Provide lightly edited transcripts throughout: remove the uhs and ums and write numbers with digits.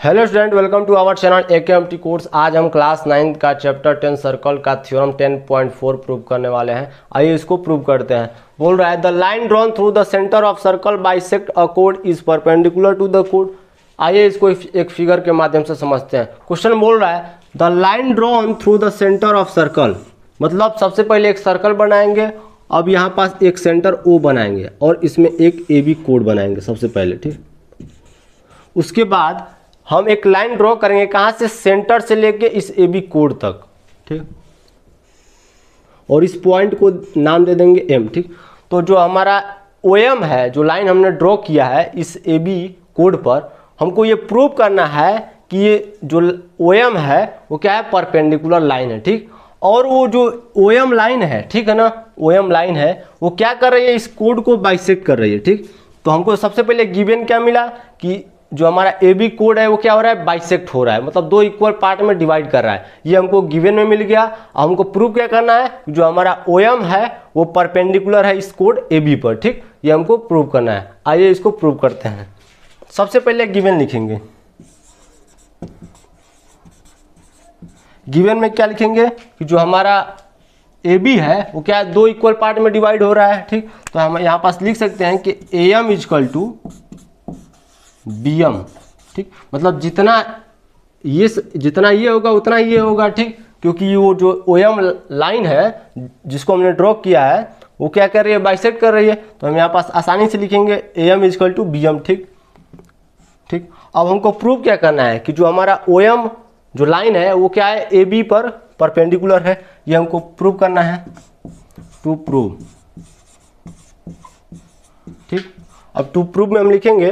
Hello student, welcome to our channel AKMT course. आज हम class 9 का चैप्टर 10 सर्कल का थ्योरम 10.4 प्रूव करने वाले हैं। आइए इसको प्रूव करते हैं। बोल रहा है the line drawn through the centre of circle bisect a code is perpendicular to the code. आइए इसको एक फिगर के माध्यम से समझते हैं। क्वेश्चन बोल रहा है the line drawn through the centre of circle, मतलब सबसे पहले एक सर्कल बनाएंगे। अब यहाँ पास एक सेंटर O बनाएंगे और इसमें एक AB कोड बनाएंगे सबसे पहले, ठीक। उसके बाद हम एक लाइन ड्रॉ करेंगे, कहाँ से? सेंटर से लेके इस AB कोड तक, ठीक। और इस पॉइंट को नाम दे देंगे M, ठीक। तो जो हमारा OM है, जो लाइन हमने ड्रॉ किया है इस AB कोड पर, हमको ये प्रूव करना है कि ये जो OM है वो क्या है? परपेंडिकुलर लाइन है, ठीक। और वो जो OM लाइन है, ठीक है ना, OM लाइन है वो क्या कर रही है? इस कोड को बाइसेक्ट कर रही है, ठीक। तो हमको सबसे पहले गिवन क्या मिला कि जो हमारा AB कोड है वो क्या हो रहा है? बाइसेक्ट हो रहा है, मतलब दो इक्वल पार्ट में डिवाइड कर रहा है। ये हमको गिवन में मिल गया। हमको प्रूव क्या करना है? जो हमारा OM है वो परपेंडिकुलर है इस कोड AB पर, ठीक। ये हमको प्रूव करना है। आइए इसको प्रूव करते हैं। सबसे पहले गिवन लिखेंगे। गिवन में क्या लिखेंगे कि जो हमारा AB है वो क्या है? दो इक्वल पार्ट में डिवाइड हो रहा है, ठीक। तो हम यहाँ पास लिख सकते हैं कि AM इजकल टू BM, ठीक। मतलब जितना ये होगा उतना ये होगा, ठीक। क्योंकि वो जो OM लाइन है जिसको हमने ड्रॉ किया है वो क्या कर रही है? बाइसेक्ट कर रही है। तो हम यहाँ पास आसानी से लिखेंगे AM इजकल टू BM, ठीक। ठीक, अब हमको प्रूव क्या करना है कि जो हमारा OM जो लाइन है वो क्या है? AB पर परपेंडिकुलर है। ये हमको प्रूव करना है, टू प्रूव, ठीक। अब टू प्रूव में हम लिखेंगे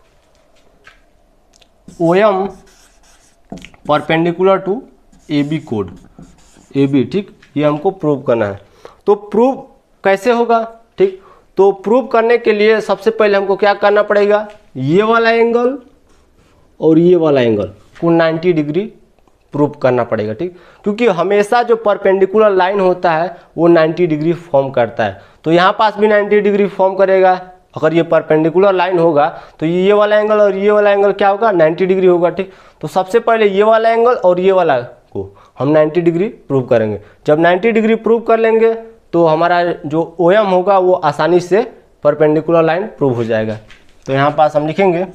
OM परपेंडिकुलर टू AB कोड, AB, ठीक। ये हमको प्रूव करना है। तो प्रूव कैसे होगा, ठीक। तो प्रूव करने के लिए सबसे पहले हमको क्या करना पड़ेगा? ये वाला एंगल और ये वाला एंगल को 90 डिग्री प्रूव करना पड़ेगा, ठीक। क्योंकि हमेशा जो परपेंडिकुलर लाइन होता है वो 90 डिग्री फॉर्म करता है। तो यहाँ पास भी 90 डिग्री फॉर्म करेगा। अगर ये परपेंडिकुलर लाइन होगा तो ये वाला एंगल और ये वाला एंगल क्या होगा? 90 डिग्री होगा, ठीक। तो सबसे पहले ये वाला एंगल और ये वाला को हम 90 डिग्री प्रूव करेंगे। जब 90 डिग्री प्रूव कर लेंगे तो हमारा जो OM होगा वो आसानी से परपेंडिकुलर लाइन प्रूव हो जाएगा। तो यहाँ पास हम लिखेंगे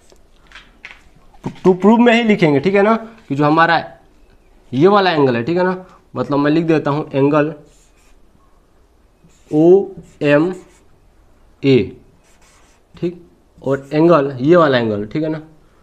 टू प्रूव में ही लिखेंगे, ठीक है ना, कि जो हमारा ये वाला एंगल है, ठीक है ना, मतलब मैं लिख देता हूँ एंगल OMA, ठीक। और एंगल ये वाला एंगल, ठीक है ना,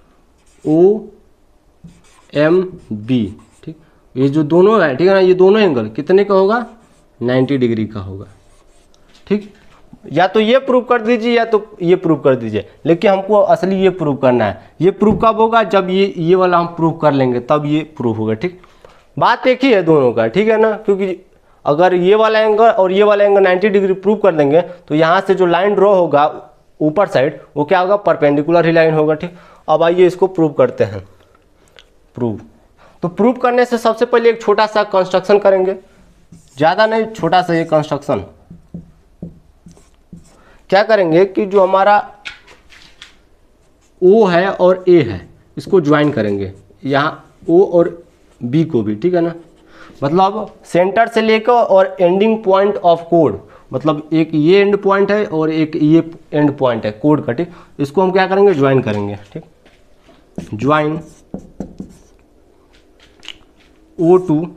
OMB, ठीक। ये जो दोनों है, ठीक है ना, ये दोनों एंगल कितने का होगा? 90 डिग्री का होगा, ठीक। या तो ये प्रूव कर दीजिए या तो ये प्रूव कर दीजिए, लेकिन हमको असली ये प्रूव करना है। ये प्रूव कब होगा? जब ये वाला हम प्रूव कर लेंगे तब ये प्रूव होगा, ठीक। बात एक ही है दोनों का, ठीक है ना, क्योंकि अगर ये वाला एंगल और ये वाला एंगल 90 डिग्री प्रूव कर देंगे तो यहाँ से जो लाइन ड्रॉ होगा ऊपर साइड वो क्या होगा? परपेंडिकुलर ही लाइन होगा, ठीक। अब आइए इसको प्रूव करते हैं। प्रूव, तो प्रूव करने से सबसे पहले एक छोटा सा कंस्ट्रक्शन करेंगे, ज़्यादा नहीं, छोटा सा ये कंस्ट्रक्शन। क्या करेंगे कि जो हमारा O है और A है इसको ज्वाइन करेंगे, यहाँ O और B को भी, ठीक है ना। मतलब सेंटर से लेकर और एंडिंग पॉइंट ऑफ कोड, मतलब एक ये एंड पॉइंट है और एक ये एंड पॉइंट है कोड का, ठीक। इसको हम क्या करेंगे? ज्वाइन करेंगे, ठीक। Join O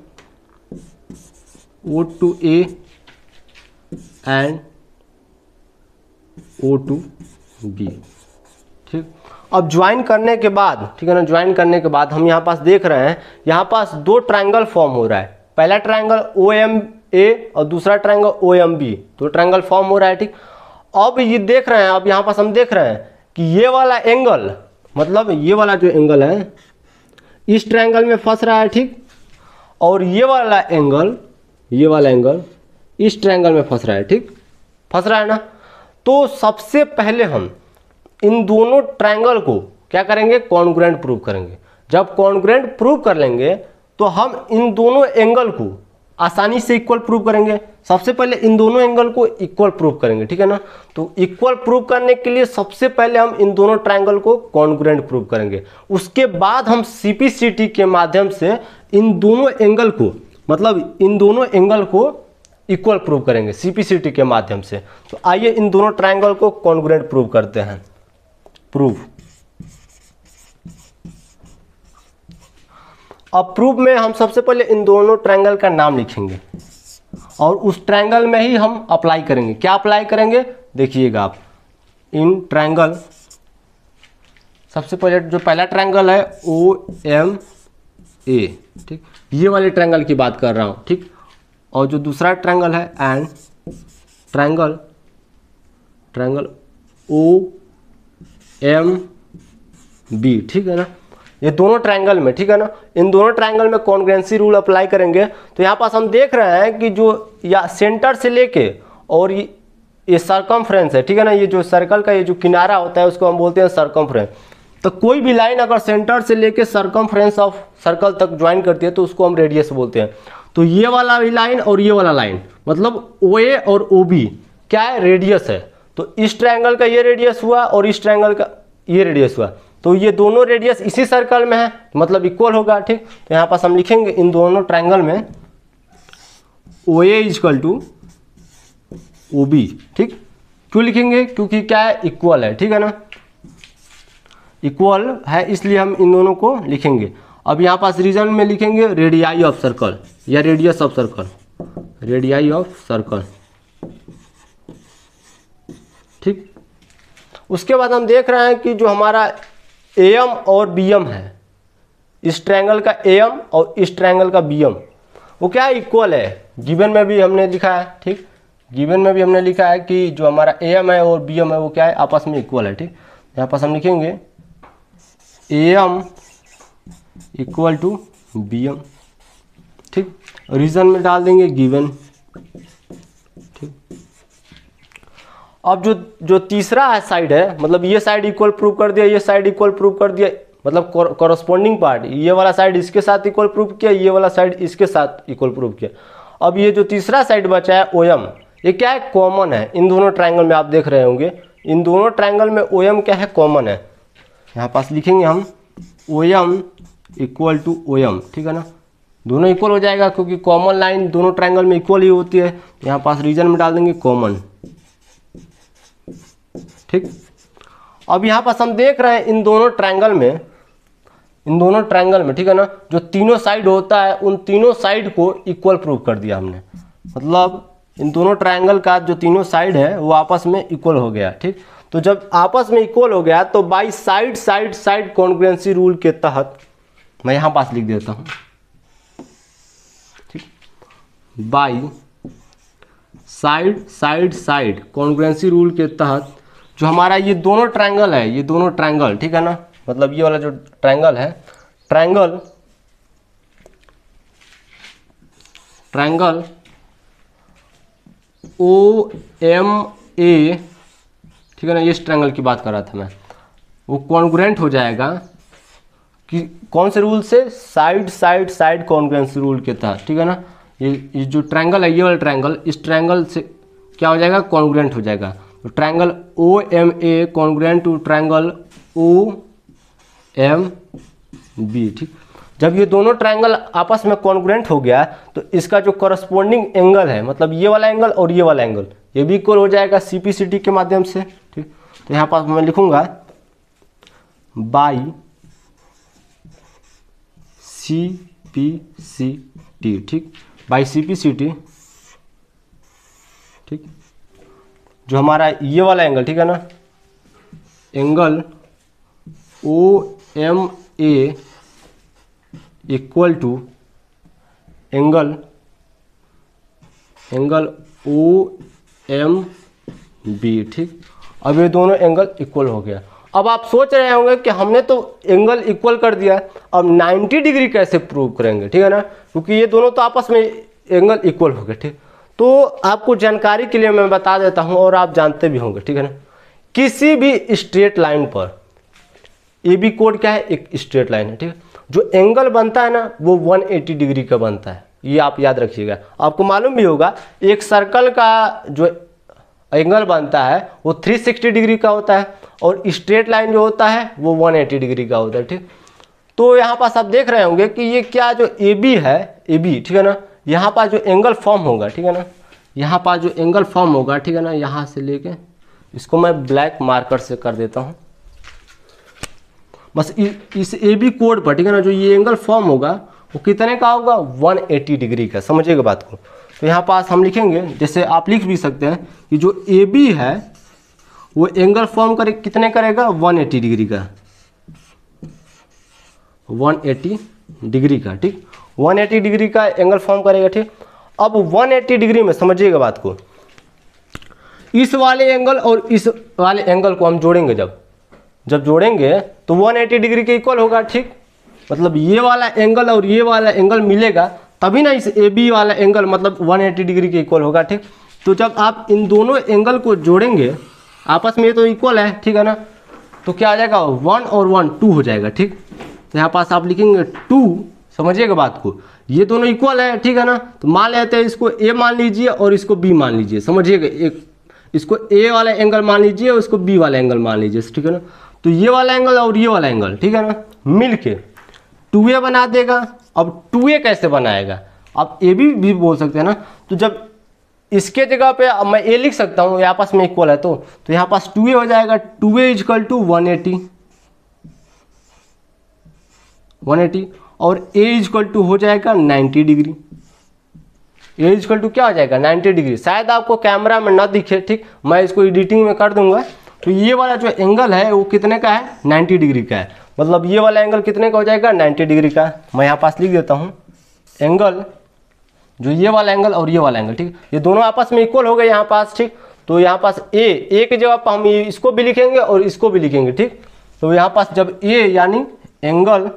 to A and O to B, ठीक। अब ज्वाइन करने के बाद, ठीक है ना, ज्वाइन करने के बाद हम यहाँ पास देख रहे हैं यहाँ पास दो ट्रायंगल फॉर्म हो रहा है। पहला ट्रायंगल OMA और दूसरा ट्रायंगल OMB, तो ट्रायंगल फॉर्म हो रहा है, ठीक। अब ये देख रहे हैं, अब यहाँ पास हम देख रहे हैं कि ये वाला एंगल, मतलब ये वाला जो एंगल है इस ट्रायंगल में फंस रहा है, ठीक। और ये वाला एंगल इस ट्रायंगल में फंस रहा है, ठीक। फंस रहा है ना। तो सबसे पहले हम इन दोनों ट्रायंगल को क्या करेंगे? कॉन्ग्रुएंट प्रूव करेंगे। जब कॉन्ग्रुएंट प्रूव कर लेंगे तो हम इन दोनों एंगल को आसानी से इक्वल प्रूव करेंगे। सबसे पहले इन दोनों एंगल को इक्वल प्रूव करेंगे, ठीक है ना। तो इक्वल प्रूव करने के लिए सबसे पहले हम इन दोनों ट्रायंगल को कॉन्ग्रुएंट प्रूव करेंगे, उसके बाद हम सीपीसीटी के माध्यम से इन दोनों एंगल को, मतलब इन दोनों एंगल को इक्वल प्रूव करेंगे सीपीसीटी के माध्यम से। तो आइए इन दोनों ट्रायंगल को कॉन्ग्रुएंट प्रूव करते हैं। प्रूव। अब प्रूव में हम सबसे पहले इन दोनों ट्रायंगल का नाम लिखेंगे और उस ट्रायंगल में ही हम अप्लाई करेंगे। क्या अप्लाई करेंगे देखिएगा आप, इन ट्रायंगल, सबसे पहले जो पहला ट्रायंगल है OMA, ठीक, ये वाले ट्रायंगल की बात कर रहा हूं, ठीक। और जो दूसरा ट्रायंगल है एंड ट्रायंगल OMB, ठीक है ना। ये दोनों ट्रायंगल में, ठीक है ना, इन दोनों ट्रायंगल में कॉन्ग्रुएंसी रूल अप्लाई करेंगे। तो यहाँ पास हम देख रहे हैं कि जो या सेंटर से लेके और ये सरकमफ्रेंस है, ठीक है ना, ये जो सर्कल का ये जो किनारा होता है उसको हम बोलते हैं सरकमफ्रेंस। तो कोई भी लाइन अगर सेंटर से लेके सरकमफ्रेंस ऑफ सर्कल तक ज्वाइन करती है तो उसको हम रेडियस बोलते हैं। तो ये वाला भी लाइन और ये वाला लाइन, मतलब OA और OB क्या है, रेडियस है। तो इस ट्रायंगल का ये रेडियस हुआ और इस ट्रायंगल का ये रेडियस हुआ, तो ये दोनों रेडियस इसी सर्कल में है, मतलब इक्वल होगा, ठीक। तो यहाँ पास हम लिखेंगे इन दोनों ट्रायंगल में OA इक्वल टू OB, ठीक। क्यों लिखेंगे, क्योंकि क्या है, इक्वल है, ठीक है ना, इक्वल है, इसलिए हम इन दोनों को लिखेंगे। अब यहाँ पास रीजन में लिखेंगे रेडियाई ऑफ सर्कल या radius of circle, radii of circle, ठीक। उसके बाद हम देख रहे हैं कि जो हमारा AM और BM है, इस ट्रायंगल का AM और इस ट्रायंगल का BM, वो क्या है, इक्वल है। गिवन में भी हमने लिखा है, ठीक, गिवन में भी हमने लिखा है कि जो हमारा AM है और BM है वो क्या है, आपस में इक्वल है, ठीक। यहाँ पास हम लिखेंगे AM इक्वल टू BM, ठीक। रीजन में डाल देंगे गिवन, ठीक। अब जो तीसरा है साइड है, मतलब ये साइड इक्वल प्रूव कर दिया, ये साइड इक्वल प्रूव कर दिया, मतलब कॉरस्पॉन्डिंग पार्ट, ये वाला साइड इसके साथ इक्वल प्रूव किया, ये वाला साइड इसके साथ इक्वल प्रूव किया। अब ये जो तीसरा साइड बचा है OM, ये क्या है, कॉमन है। इन दोनों ट्रायंगल में आप देख रहे होंगे, इन दोनों ट्रायंगल में OM क्या है, कॉमन है। यहाँ पास लिखेंगे हम OM इक्वल टू OM, ठीक है ना, दोनों इक्वल हो जाएगा क्योंकि कॉमन लाइन दोनों ट्रायंगल में इक्वल ही होती है। यहाँ पास रीजन में डाल देंगे कॉमन, ठीक। अब यहाँ पास हम देख रहे हैं इन दोनों ट्रायंगल में, ठीक है ना, जो तीनों साइड होता है उन तीनों साइड को इक्वल प्रूव कर दिया हमने, मतलब इन दोनों ट्रायंगल का जो तीनों साइड है वो आपस में इक्वल हो गया, ठीक। तो जब आपस में इक्वल हो गया तो बाई साइड कॉन्ग्रुएंसी रूल के तहत, मैं यहाँ पास लिख देता हूँ, ठीक, बाई साइड कॉन्ग्रुएंसी रूल के तहत जो हमारा ये दोनों ट्रायंगल है, ये दोनों ट्रायंगल, ठीक है ना, मतलब ये वाला जो ट्रायंगल है, ट्रायंगल OMA, ठीक है ना, इस ट्रायंगल की बात कर रहा था मैं, वो कॉन्ग्रुएंट हो जाएगा कि कौन से रूल से, साइड कॉन्ग्रुएंसी रूल के तहत, ठीक है ना। ये जो ट्रायंगल है, ये वाला ट्रायंगल, इस ट्रायंगल से क्या हो जाएगा, कॉन्ग्रुएंट हो जाएगा। तो triangle OMA congruent to triangle OMB, ठीक। जब ये दोनों ट्रायंगल आपस में कॉन्ग्रुएंट हो गया तो इसका जो कॉरस्पॉन्डिंग एंगल है, मतलब ये वाला एंगल और ये वाला एंगल, ये भी इक्वल हो जाएगा सीपीसीटी के माध्यम से, ठीक। तो यहाँ पास मैं लिखूंगा बाई CPCT, ठीक, बाई CPCT, ठीक। जो हमारा ये वाला एंगल, ठीक है ना, angle OMA equal to angle OMB, ठीक। अब ये दोनों एंगल इक्वल हो गया। अब आप सोच रहे होंगे कि हमने तो एंगल इक्वल कर दिया, अब 90 डिग्री कैसे प्रूव करेंगे, ठीक है ना, क्योंकि ये दोनों तो आपस में एंगल इक्वल हो गए, ठीक। तो आपको जानकारी के लिए मैं बता देता हूं और आप जानते भी होंगे, ठीक है ना, किसी भी स्ट्रेट लाइन पर AB कोड क्या है, एक स्ट्रेट लाइन है, ठीक है, जो एंगल बनता है ना वो 180 डिग्री का बनता है। ये आप याद रखिएगा। आपको मालूम भी होगा एक सर्कल का जो एंगल बनता है वो 360 डिग्री का होता है और स्ट्रेट लाइन जो होता है वो 180 डिग्री का होता है, ठीक। तो यहाँ पास आप देख रहे होंगे कि ये क्या जो ए बी है, ए बी, ठीक है ना, यहाँ पास जो एंगल फॉर्म होगा, ठीक है ना, यहाँ पास जो एंगल फॉर्म होगा, ठीक है ना, यहाँ से लेके इसको मैं ब्लैक मार्कर से कर देता हूँ बस इस ए बी कोड पर, ठीक है ना, जो ये एंगल फॉर्म होगा वो कितने का होगा, 180 डिग्री का। समझिएगा बात को। तो यहाँ पास हम लिखेंगे, जैसे आप लिख भी सकते हैं कि जो ए बी है वो एंगल फॉर्म करे कितने करेगा, 180 डिग्री का, 180 डिग्री का, ठीक, 180 डिग्री का एंगल फॉर्म करेगा, ठीक। अब 180 डिग्री में समझिएगा बात को, इस वाले एंगल और इस वाले एंगल को हम जोड़ेंगे, जब जोड़ेंगे तो 180 डिग्री के इक्वल होगा, ठीक। मतलब ये वाला एंगल और ये वाला एंगल मिलेगा तभी ना इस ए बी वाला एंगल मतलब 180 डिग्री के इक्वल होगा, ठीक। तो जब आप इन दोनों एंगल को जोड़ेंगे आपस में, ये तो इक्वल है, ठीक है ना, तो क्या आ जाएगा, 1 और 1 2 हो जाएगा, ठीक। तो यहाँ पास आप लिखेंगे 2, समझिएगा बात को, ये दोनों इक्वल है, ठीक है ना। तो मान लेते हैं इसको ए मान लीजिए और इसको बी मान लीजिए, समझिएगा, एक इसको ए वाला एंगल मान लीजिए और इसको बी वाला एंगल मान लीजिए, ठीक है ना। तो ये वाला एंगल और ये वाला एंगल, ठीक है ना, मिलके 2a बना देगा। अब 2a कैसे बनाएगा, आप ए भी बोल सकते हैं ना। तो जब इसके जगह पे अब मैं a लिख सकता हूँ, यहाँ पास में इक्वल है तो यहाँ पास 2a हो जाएगा, 2a इक्वल टू 180 और a इक्वल टू हो जाएगा 90 डिग्री। a इक्वल टू क्या हो जाएगा, 90 डिग्री। शायद आपको कैमरा में ना दिखे, ठीक, मैं इसको एडिटिंग में कर दूंगा। तो ये वाला जो एंगल है वो कितने का है, 90 डिग्री का है। मतलब ये वाला एंगल कितने का हो जाएगा, 90 डिग्री का। मैं यहाँ पास लिख देता हूँ एंगल, जो ये वाला एंगल और ये वाला एंगल, ठीक, ये दोनों आपस में इक्वल हो गए यहाँ पास, ठीक। तो यहाँ पास ए के जगह पर हम इसको भी लिखेंगे और इसको भी लिखेंगे, ठीक। तो यहाँ पास जब ए यानी एंगल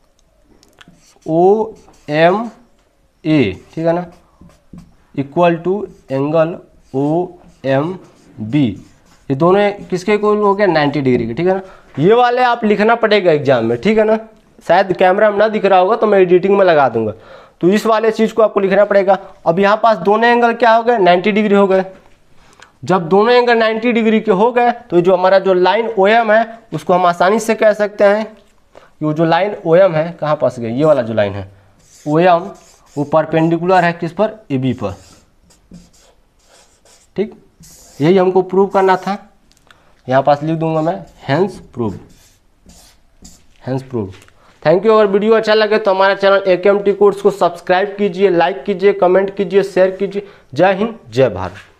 ओ एम ए, ठीक है ना, equal to angle O M B, ये दोनों किसके इक्वल हो गया, 90 डिग्री के, ठीक है ना। ये वाले आप लिखना पड़ेगा एग्जाम में, ठीक है ना। शायद कैमरा में ना दिख रहा होगा तो मैं एडिटिंग में लगा दूंगा। तो इस वाले चीज़ को आपको लिखना पड़ेगा। अब यहाँ पास दोनों एंगल क्या हो गए, 90 डिग्री हो गए। जब दोनों एंगल 90 डिग्री के हो गए तो जो हमारा जो लाइन ओ एम है उसको हम आसानी से कह सकते हैं कि वो जो लाइन ओ एम है, कहाँ पास गई, ये वाला जो लाइन है ओ एम, वो परपेंडिकुलर है किस पर, ए बी पर, ठीक। यही हमको प्रूव करना था। यहाँ पास लिख दूंगा मैं hence prove, hence prove. Thank you. अगर वीडियो अच्छा लगे तो हमारा चैनल AKMT कोर्स को सब्सक्राइब कीजिए, लाइक कीजिए, कमेंट कीजिए, शेयर कीजिए। जय हिंद, जय भारत।